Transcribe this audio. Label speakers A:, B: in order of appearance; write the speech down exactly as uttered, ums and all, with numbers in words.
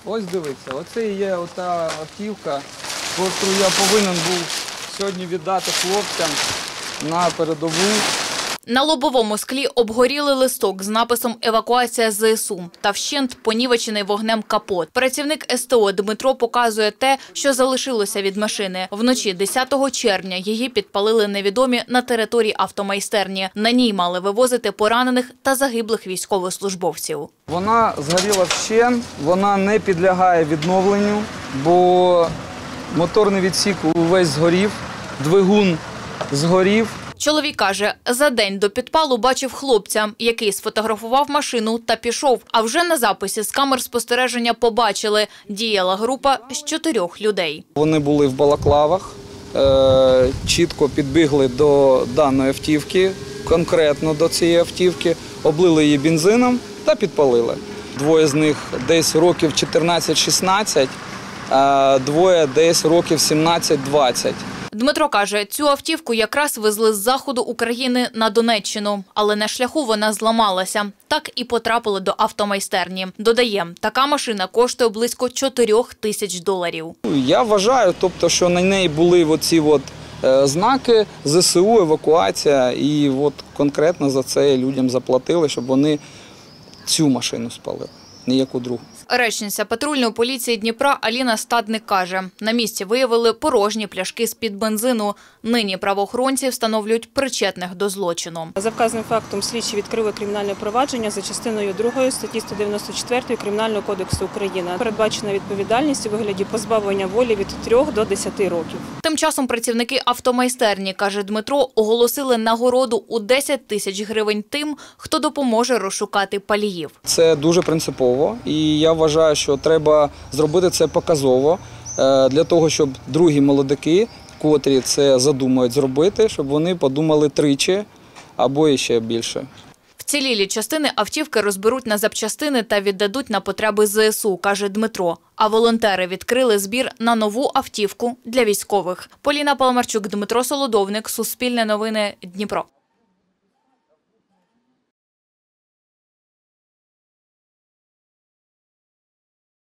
A: Ось дивіться, оце і є ота автівка, яку я повинен був сьогодні віддати хлопцям на передову.
B: На лобовому склі обгорілий листок з написом «Евакуація ЗСУ» та вщент понівечений вогнем капот. Працівник ес те о Дмитро показує те, що залишилося від машини. Вночі десятого червня її підпалили невідомі на території автомайстерні. На ній мали вивозити поранених та загиблих військовослужбовців.
A: Вона згоріла вщент, вона не підлягає відновленню, бо моторний відсік увесь згорів, двигун згорів.
B: Чоловік каже, за день до підпалу бачив хлопця, який сфотографував машину та пішов. А вже на записі з камер спостереження побачили – діяла група з чотирьох людей.
A: Вони були в балаклавах, чітко підбігли до даної автівки, конкретно до цієї автівки, облили її бензином та підпалили. Двоє з них десь років чотирнадцять-шістнадцять, а двоє десь років сімнадцять-двадцять.
B: Дмитро каже, цю автівку якраз везли з заходу України на Донеччину, але на шляху вона зламалася. Так і потрапили до автомайстерні. Додає, така машина коштує близько чотирьох тисяч доларів.
A: Я вважаю, тобто, що на неї були оці от знаки зе ес у, евакуація, і от конкретно за це людям заплатили, щоб вони цю машину спалили, ніяку другу.
B: Речниця патрульної поліції Дніпра Аліна Стадник каже, на місці виявили порожні пляшки з-під бензину. Нині правоохоронці встановлюють причетних до злочину.
C: За вказаним фактом слідчі відкрили кримінальне провадження за частиною другої статті сто дев'яносто чотири Кримінального кодексу України. Передбачена відповідальність у вигляді позбавлення волі від трьох до десяти років.
B: Тим часом працівники автомайстерні, каже Дмитро, оголосили нагороду у десять тисяч гривень тим, хто допоможе розшукати паліїв.
A: Це дуже принципово, і я вважаю, що треба зробити це показово для того, щоб другі молодики, котрі це задумають зробити, щоб вони подумали тричі або іще більше.
B: Вцілілі частини автівки розберуть на запчастини та віддадуть на потреби зе ес у, каже Дмитро. А волонтери відкрили збір на нову автівку для військових. Поліна Паламарчук, Дмитро Солодовник, Суспільне новини, Дніпро.